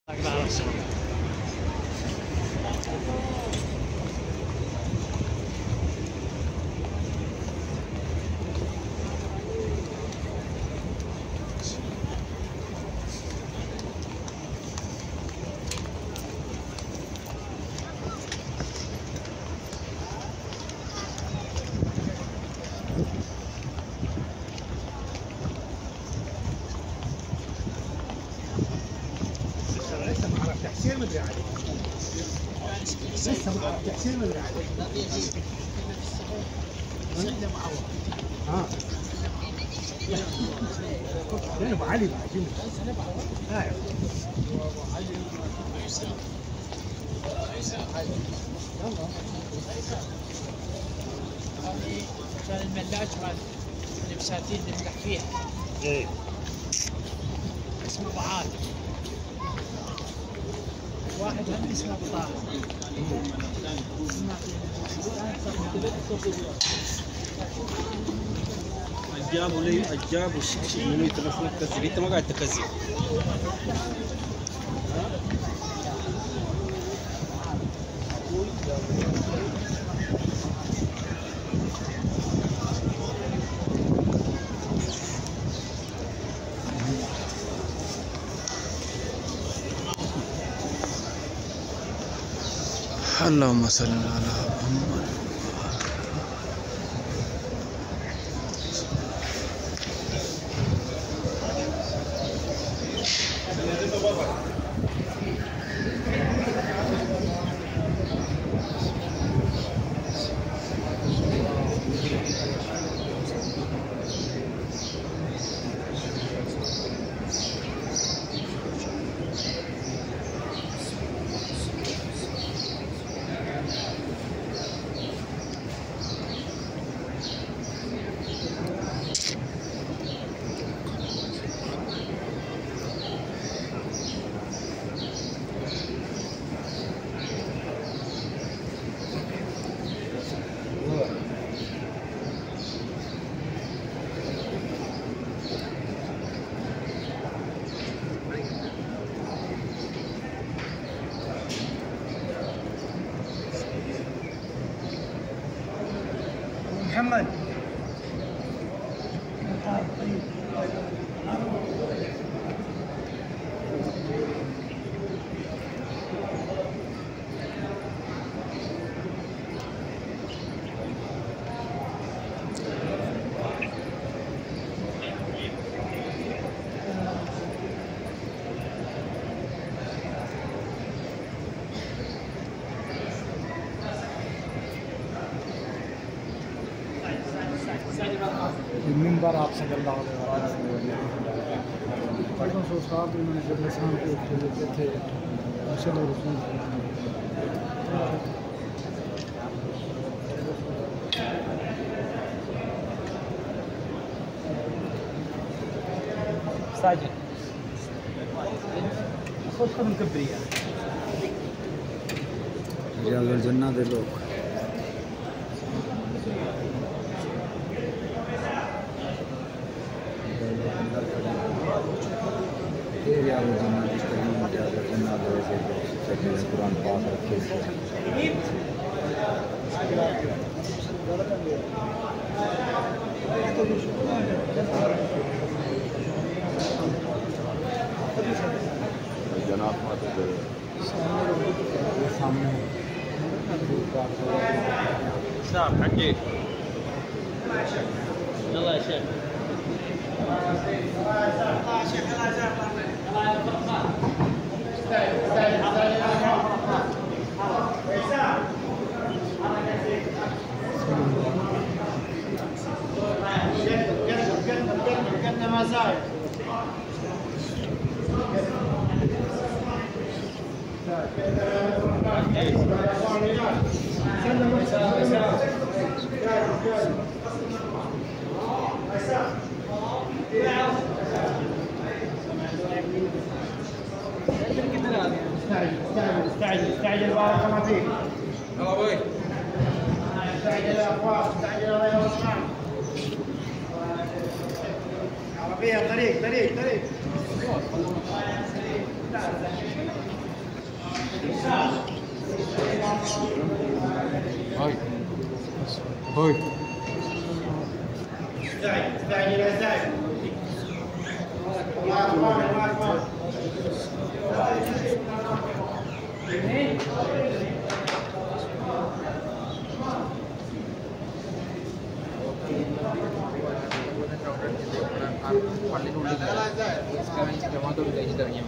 تحسين مدري عليه لسه مع تحسين مدري عليه لا ابو علي بعدين كان الملاج مال البساتين نمدح فيها. ايه اسمه ابو عاد. واحد هم اسمه ابو طاهر. جابوا لي جابوا شيء منو يتلفون تكذب انت ما قاعد تكذب. اللهم صل على محمد. محمد المنبر आप सगल लाओ परसों सो साल में मैंने जब शाम को खेलते थे मुझसे लोग ساجد. خذ مكبريه. رياض الجنة دے لوگ رياض الجنة کی تقریب رياض الجنة دے سے قرآن پاک رکھے جناب سامنے نعم حكي يلا يا شيخ. ما زال استعجل بارك الله فيك. يلا وين؟ استعجل يا اخوان استعجل الله يوفقك. عربية طريق هاي هاي പള്ളിനുള്ളിൽ ജമാത്തോട് കഴിഞ്ഞിട്ട് ഇറങ്ങിയാൽ